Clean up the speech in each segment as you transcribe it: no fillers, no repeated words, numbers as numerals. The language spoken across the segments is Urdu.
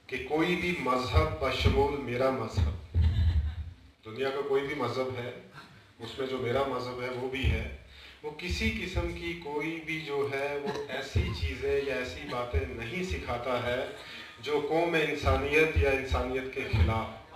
کہ کوئی بھی مذہب بشمول میرا مذہب، دنیا کا کوئی بھی مذہب ہے اس میں جو میرا مذہب ہے وہ بھی ہے، وہ کسی قسم کی کوئی بھی جو ہے وہ ایسی چیزیں یا ایسی باتیں نہیں سکھاتا ہے جو قوم انسانیت یا انسانیت کے خلاف۔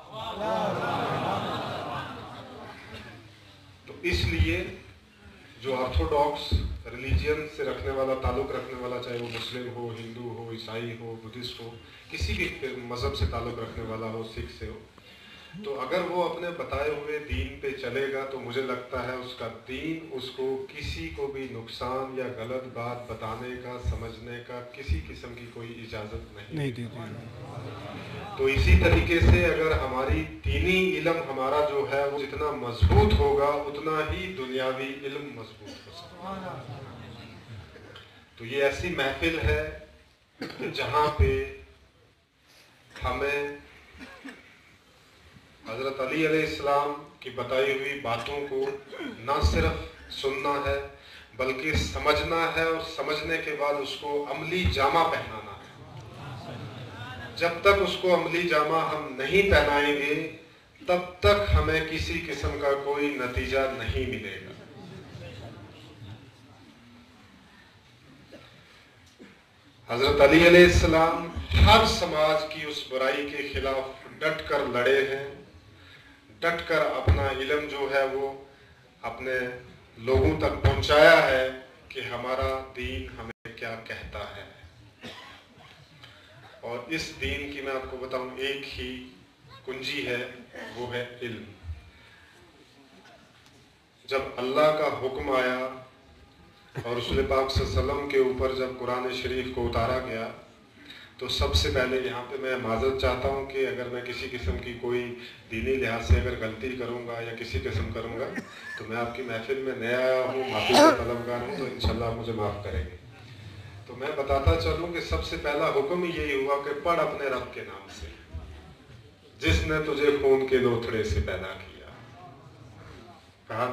تو اس لیے جو آرتھوڈاکس ریلیجین سے رکھنے والا، تعلق رکھنے والا، چاہے وہ مسلم ہو، ہندو ہو، عیسائی ہو، بدھسٹ ہو، کسی بھی مذہب سے تعلق رکھنے والا ہو، سکھ سے ہو، تو اگر وہ اپنے بتائے ہوئے دین پہ چلے گا تو مجھے لگتا ہے اس کا دین اس کو کسی کو بھی نقصان یا غلط بات بتانے کا، سمجھنے کا کسی قسم کی کوئی اجازت نہیں دیتا۔ تو اسی طریقے سے اگر ہماری دینی علم ہمارا جو ہے وہ جتنا مضبوط ہوگا اتنا ہی دنیاوی علم مضبوط ہو سکتا ہے۔ تو یہ ایسی محفل ہے کہ جہاں پہ ہمیں حضرت علی علیہ السلام کی بتائی ہوئی باتوں کو نہ صرف سننا ہے بلکہ سمجھنا ہے، اور سمجھنے کے بعد اس کو عملی جامہ پہنانا ہے۔ جب تک اس کو عملی جامہ ہم نہیں پہنائیں گے تب تک ہمیں کسی قسم کا کوئی نتیجہ نہیں ملے گا۔ حضرت علی علیہ السلام ہر سماج کی اس برائی کے خلاف ڈٹ کر لڑے ہیں، ڈٹ کر اپنا علم جو ہے وہ اپنے لوگوں تک پہنچایا ہے کہ ہمارا دین ہمیں کیا کہتا ہے۔ اور اس دین کی میں آپ کو بتاؤں ایک ہی کنجی ہے، وہ ہے علم۔ جب اللہ کا حکم آیا اور رسول پاک صلی اللہ علیہ وسلم کے اوپر جب قرآن شریف کو اتارا گیا تو سب سے پہلے یہاں پہ میں معذرت چاہتا ہوں کہ اگر میں کسی قسم کی کوئی دینی لحاظ سے اگر غلطی کروں گا یا کسی قسم کروں گا تو میں آپ کی محفل میں نیا آیا ہوں، معافی کا طلبگار ہوں، تو انشاءاللہ آپ مجھے معاف کریں گے۔ تو میں بتاتا چلوں کہ سب سے پہلا حکم یہی ہوا کہ پڑھ اپنے رب کے نام سے جس نے تجھے خون کے لوتھڑے سے پیدا کیا۔ کہا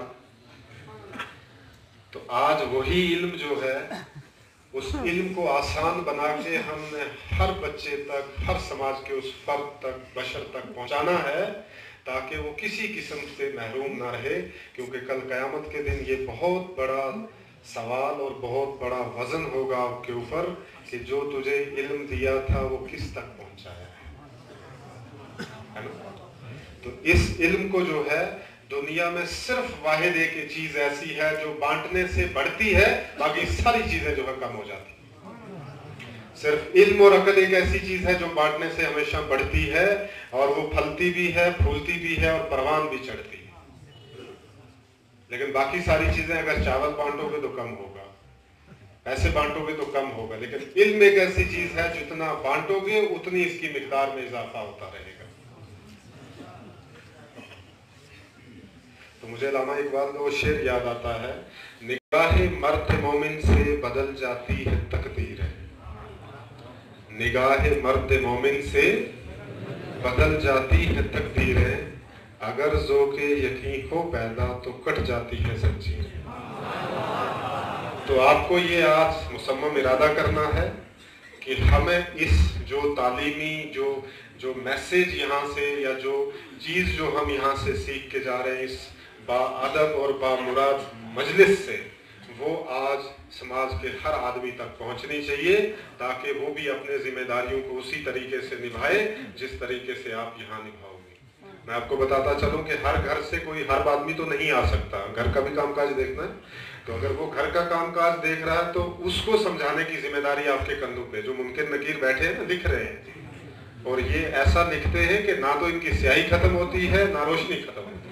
تو آج وہی علم جو ہے اس علم کو آسان بنا کے ہم نے ہر بچے تک، ہر سماج کے اس فرد تک، بشر تک پہنچانا ہے تاکہ وہ کسی قسم سے محروم نہ رہے، کیونکہ کل قیامت کے دن یہ بہت بڑا سوال اور بہت بڑا وزن ہوگا آپ کے اوپر کہ جو تجھے علم دیا تھا وہ کس تک پہنچایا ہے نا؟ تو اس علم کو جو ہے دنیا میں صرف واحد ایک چیز ایسی ہے جو بانٹنے سے بڑھتی ہے، باقی ساری چیزیں جو ہے کم ہو جاتی ہیں۔ صرف علم اور عقل ایک ایسی چیز ہے جو بانٹنے سے ہمیشہ بڑھتی ہے، اور وہ پھلتی بھی ہے، پھولتی بھی ہے، اور پروان بھی چڑھتی ہے۔ لیکن باقی ساری چیزیں اگر چاول بانٹو گے تو کم ہوگا، پیسے بانٹو گے تو کم ہوگا، لیکن علم ایک ایسی چیز ہے جتنا بانٹو گے اتنی اس کی مقدار میں اضافہ ہوتا رہے گا۔ تو مجھے علامہ اقبال کا وہ شعر یاد آتا ہے، نگاہ مرد مومن سے بدل جاتی ہے تقدیر، نگاہ مرد مومن سے بدل جاتی ہے تقدیریں، اگر ذوق یقین ہو پیدا تو کٹ جاتی ہے زنجیریں۔ تو آپ کو یہ آج مصمم ارادہ کرنا ہے کہ ہمیں اس جو تعلیمی جو میسیج یہاں سے یا جو چیز جو ہم یہاں سے سیکھ کے جا رہے ہیں اس با ادب اور با مراد مجلس سے، وہ آج سماج کے ہر آدمی تک پہنچنی چاہیے تاکہ وہ بھی اپنے ذمہ داریوں کو اسی طریقے سے نبھائے جس طریقے سے آپ یہاں نبھاؤ گے۔ میں آپ کو بتاتا چلوں کہ ہر گھر سے کوئی ہر آدمی تو نہیں آ سکتا، گھر کا بھی کام کاج دیکھنا ہے، تو اگر وہ گھر کا کام کاج دیکھ رہا ہے تو اس کو سمجھانے کی ذمہ داری آپ کے کندھوں پہ، جو ممکن نکیر بیٹھے ہیں لکھ رہے ہیں، اور یہ ایسا لکھتے ہیں کہ نہ تو ان کی سیاہی ختم ہوتی ہے نہ روشنی ختم ہوتی ہے۔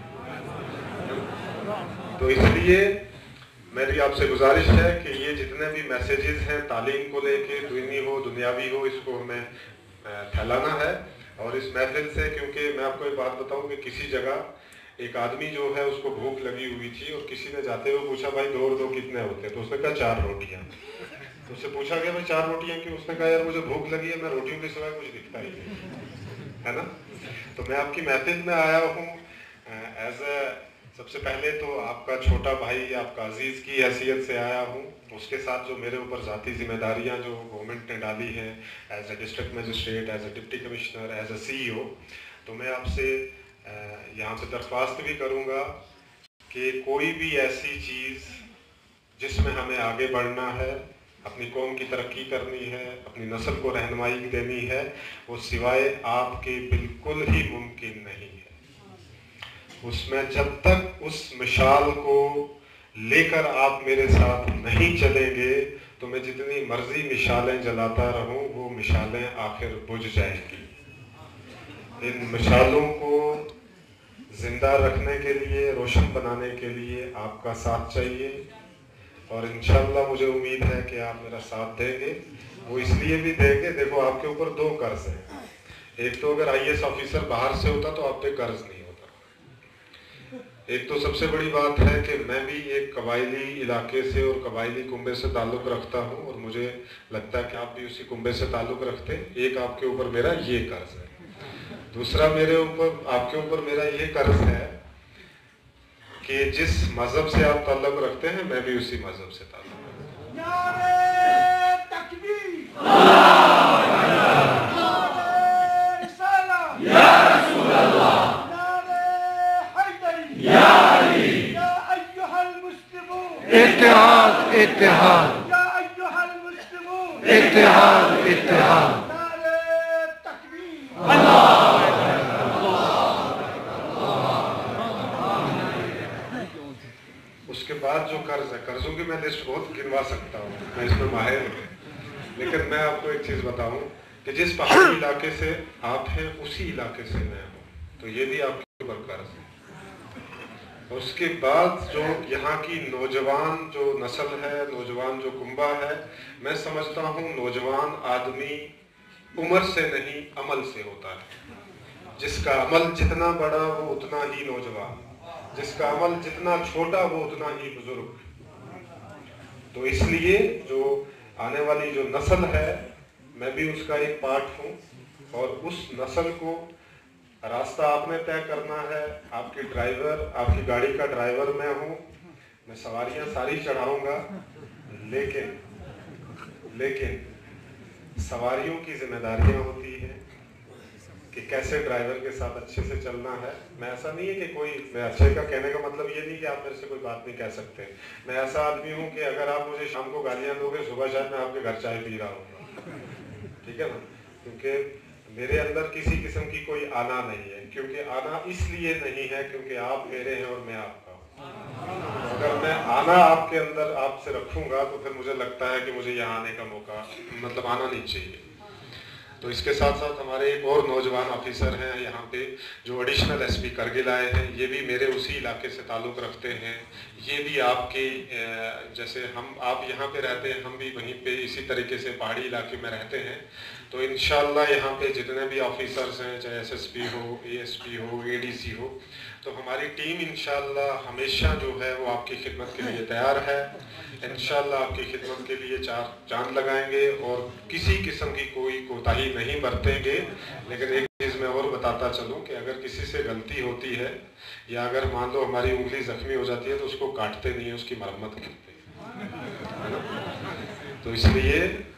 تو اس لیے میری آپ سے گزارش ہے کہ یہ جتنے بھی میسیجز ہیں تعلیم کو لے کے، دینی ہو دنیاوی ہو، اس کو ہمیں پھیلانا ہے۔ اور اس محفل سے، کیونکہ میں آپ کو ایک بات بتاؤں کہ کسی جگہ ایک آدمی جو ہے اس کو بھوک لگی ہوئی تھی اور کسی نے جاتے ہوئے پوچھا بھائی 2 اور 2 کتنے ہوتے ہیں؟ تو اس نے کہا 4 روٹیاں۔ تو اس سے پوچھا گیا بھائی 4 روٹیاں کیوں؟ اس نے کہا یار مجھے بھوک لگی ہے، میں روٹیوں کے سوائے کچھ دکھتا ہی نہیں ہے نا۔ تو میں آپ کی محفل میں آیا ہوں ایز اے سب سے پہلے تو آپ کا چھوٹا بھائی آپ کا عزیز کی حیثیت سے آیا ہوں. اس کے ساتھ جو میرے اوپر ذاتی ذمہ داریاں جو گورنمنٹ نے ڈالی ہیں as a district magistrate, as a deputy commissioner, as a CEO, تو میں آپ سے یہاں پہ درخواست بھی کروں گا کہ کوئی بھی ایسی چیز جس میں ہمیں آگے بڑھنا ہے, اپنی قوم کی ترقی کرنی ہے, اپنی نسل کو رہنمائی دینی ہے, وہ سوائے آپ کے بالکل ہی ممکن نہیں ہے. اس میں جب تک اس مشال کو لے کر آپ میرے ساتھ نہیں چلیں گے تو میں جتنی مرضی مشالیں جلاتا رہوں وہ مشالیں آخر بجھ جائیں گی. ان مشالوں کو زندہ رکھنے کے لیے, روشن بنانے کے لیے آپ کا ساتھ چاہیے, اور انشاءاللہ مجھے امید ہے کہ آپ میرا ساتھ دیں گے. وہ اس لیے بھی دیں گے, دیکھو آپ کے اوپر 2 قرض ہیں. ایک تو اگر IAS آفیسر باہر سے ہوتا تو آپ پہ قرض نہیں ہوتا. ایک تو سب سے بڑی بات ہے کہ میں بھی ایک قبائلی علاقے سے اور قبائلی کنبے سے تعلق رکھتا ہوں, اور مجھے لگتا ہے کہ آپ بھی اسی کنبے سے تعلق رکھتے ہیں. ایک آپ کے اوپر میرا یہ قرض ہے. دوسرا میرے اوپر, آپ کے اوپر میرا یہ قرض ہے کہ جس مذہب سے آپ تعلق رکھتے ہیں میں بھی اسی مذہب سے تعلق رکھتا ہوں. نعرہ تکبیر! اتحاد اتحاد اتحاد اتحاد. اس کے بعد جو قرض ہے, قرضوں کی میں لسٹ بہت گنوا سکتا ہوں, میں اس میں ماہر ہوں, لیکن میں آپ کو ایک چیز بتاؤں کہ جس پہاڑی علاقے سے آپ ہیں اسی علاقے سے میں ہوں, تو یہ بھی آپ کے اوپر قرض ہے. اس کے بعد جو یہاں کی نوجوان جو نسل ہے, نوجوان جو کنبہ ہے, میں سمجھتا ہوں نوجوان آدمی عمر سے نہیں عمل سے ہوتا ہے. جس کا عمل جتنا بڑا وہ اتنا ہی نوجوان, جس کا عمل جتنا چھوٹا وہ اتنا ہی بزرگ. تو اس لیے جو آنے والی جو نسل ہے میں بھی اس کا ایک پارٹ ہوں, اور اس نسل کو راستہ آپ نے طے کرنا ہے. آپ کی ڈرائیور, آپ کی گاڑی کا ڈرائیور میں ہوں, میں سواریاں ساری چڑھاؤں گا, لیکن سواریوں کی ذمہ داریاں ہوتی ہیں کہ کیسے ڈرائیور کے ساتھ اچھے سے چلنا ہے. میں ایسا نہیں ہے کہ کوئی, میں اچھے کا کہنے کا مطلب یہ نہیں کہ آپ میرے سے کوئی بات نہیں کہہ سکتے. میں ایسا آدمی ہوں کہ اگر آپ مجھے شام کو گالیاں دو گے, صبح شاید میں آپ کے گھر چائے پی رہا ہوں, ٹھیک ہے نا, کیونکہ میرے اندر کسی قسم کی کوئی آنا نہیں ہے. کیونکہ آنا اس لیے نہیں ہے کیونکہ آپ میرے ہیں اور میں آپ کا ہوں. اگر میں آنا آپ کے اندر آپ سے رکھوں گا تو پھر مجھے لگتا ہے کہ مجھے یہاں آنے کا موقع, مطلب آنا نہیں چاہیے. تو اس کے ساتھ ساتھ ہمارے ایک اور نوجوان آفیسر ہیں یہاں پہ جو ایڈیشنل SP کرگل آئے ہیں, یہ بھی میرے اسی علاقے سے تعلق رکھتے ہیں. یہ بھی آپ کے جیسے آپ یہاں پہ رہتے ہیں, ہم بھی وہیں پہ اسی طریقے سے پہاڑی علاقے میں رہتے ہیں. تو انشاءاللہ یہاں پہ جتنے بھی آفیسرز ہیں, چاہے SSP ہو, ASP ہو, ADC ہو, تو ہماری ٹیم انشاءاللہ ہمیشہ جو ہے وہ آپ کی خدمت کے لیے تیار ہے. انشاءاللہ آپ کی خدمت کے لیے چاند لگائیں گے اور کسی قسم کی کوئی کوتاہی نہیں برتیں گے. لیکن ایک چیز میں اور بتاتا چلوں کہ اگر کسی سے غلطی ہوتی ہے یا اگر مان لو ہماری انگلی زخمی ہو جاتی ہے تو اس کو کاٹتے نہیں ہیں, اس کی مرمت کرتے ہیں. تو اس لیے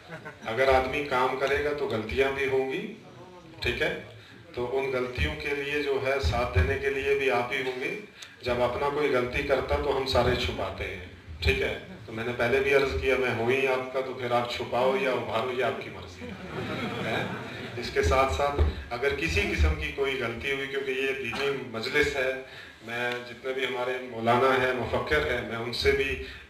اگر آدمی کام کرے گا تو غلطیاں بھی ہوں گی, ٹھیک ہے, تو ان غلطیوں کے لیے جو ہے ساتھ دینے کے لیے بھی آپ ہی ہوں گے. جب اپنا کوئی غلطی کرتا تو ہم سارے چھپاتے ہیں, ٹھیک ہے. تو میں نے پہلے بھی عرض کیا میں ہوں ہی آپ کا, تو پھر آپ چھپاؤ یا ابھارو یہ آپ کی مرضی ہے. اس کے ساتھ ساتھ اگر کسی قسم کی کوئی غلطی ہوئی, کیونکہ یہ دینی مجلس ہے, میں جتنے بھی ہمارے مولانا ہیں, مفکر ہیں, میں ان سے بھی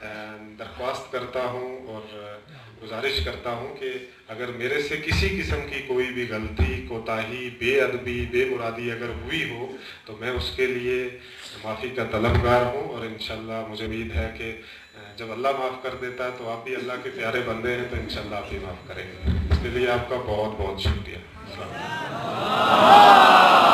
درخواست کرتا ہوں اور گزارش کرتا ہوں کہ اگر میرے سے کسی قسم کی کوئی بھی غلطی, کوتاہی, بے ادبی, بے مرادی اگر ہوئی ہو تو میں اس کے لیے معافی کا طلبگار ہوں. اور انشاءاللہ مجھے امید ہے کہ جب اللہ معاف کر دیتا ہے تو آپ بھی اللہ کے پیارے بندے ہیں, تو انشاءاللہ آپ بھی معاف کریں گے. اس کے لیے آپ کا بہت بہت شکریہ.